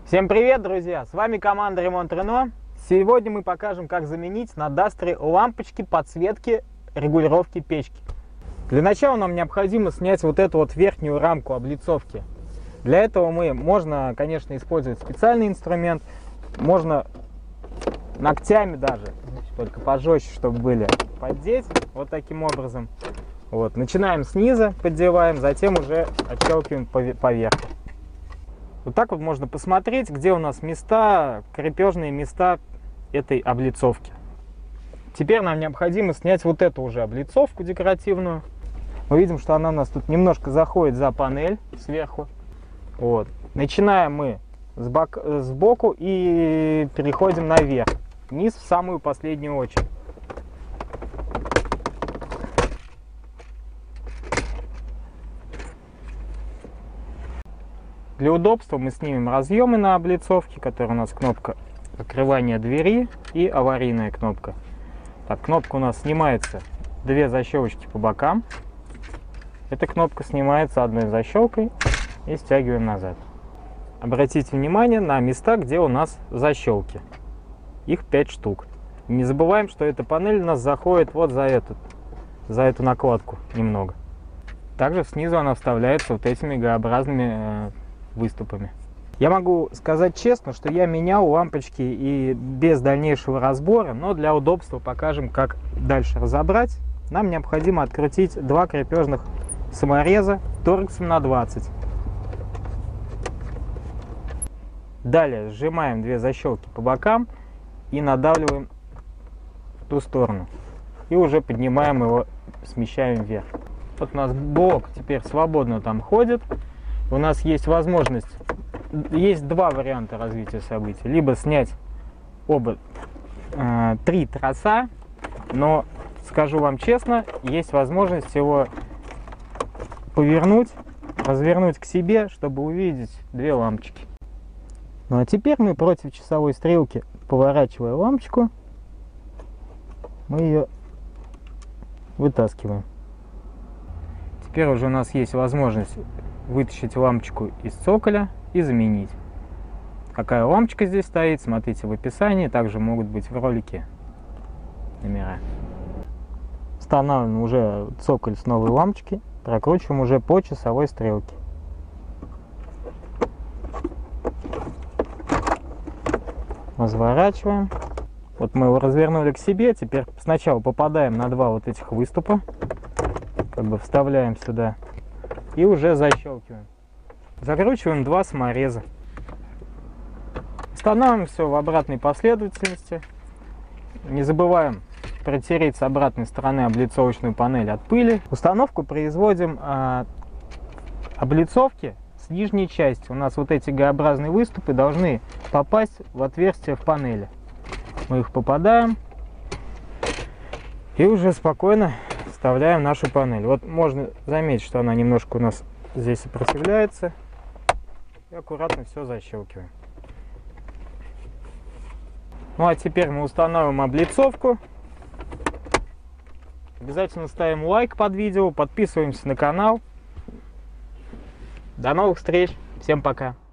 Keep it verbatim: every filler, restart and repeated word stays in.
Всем привет, друзья! С вами команда Ремонт Рено. Сегодня мы покажем, как заменить на Дастере лампочки подсветки регулировки печки. Для начала нам необходимо снять вот эту вот верхнюю рамку облицовки. Для этого мы можно, конечно, использовать специальный инструмент, можно ногтями даже, только пожестче, чтобы были, поддеть вот таким образом. Вот. Начинаем снизу, поддеваем, затем уже отщелкиваем поверх. Вот так вот можно посмотреть, где у нас места, крепежные места этой облицовки. Теперь нам необходимо снять вот эту уже облицовку декоративную. Мы видим, что она у нас тут немножко заходит за панель сверху. Вот. Начинаем мы с бок, сбоку и переходим наверх, вниз в самую последнюю очередь. Для удобства мы снимем разъемы на облицовке, которая у нас кнопка открывания двери и аварийная кнопка. Так, кнопка у нас снимается, две защелочки по бокам. Эта кнопка снимается одной защелкой и стягиваем назад. Обратите внимание на места, где у нас защелки. Их пять штук. Не забываем, что эта панель у нас заходит вот за эту, за эту накладку немного. Также снизу она вставляется вот этими г-образными э, выступами. Я могу сказать честно, что я менял лампочки и без дальнейшего разбора, но для удобства покажем, как дальше разобрать. Нам необходимо открутить два крепежных самореза торксом на двадцать. Далее сжимаем две защелки по бокам и надавливаем в ту сторону. И уже поднимаем его, смещаем вверх. Вот у нас блок теперь свободно там ходит. У нас есть возможность, есть два варианта развития событий. Либо снять оба э, три троса, но скажу вам честно, есть возможность его повернуть, развернуть к себе, чтобы увидеть две лампочки. Ну а теперь мы против часовой стрелки, поворачивая лампочку, мы ее вытаскиваем. Теперь уже у нас есть возможность вытащить лампочку из цоколя и заменить. Какая лампочка здесь стоит, смотрите в описании, также могут быть в ролике номера. Устанавливаем уже цоколь с новой лампочки, прокручиваем уже по часовой стрелке. Разворачиваем. Вот мы его развернули к себе, теперь сначала попадаем на два вот этих выступа, как бы вставляем сюда и уже защелкиваем. Закручиваем два самореза. Устанавливаем все в обратной последовательности. Не забываем протереть с обратной стороны облицовочную панель от пыли. Установку производим а, облицовки с нижней части. У нас вот эти г-образные выступы должны попасть в отверстие в панели. Мы их попадаем и уже спокойно вставляем нашу панель. Вот можно заметить, что она немножко у нас здесь сопротивляется. И аккуратно все защелкиваем. Ну а теперь мы устанавливаем облицовку. Обязательно ставим лайк под видео, подписываемся на канал. До новых встреч. Всем пока.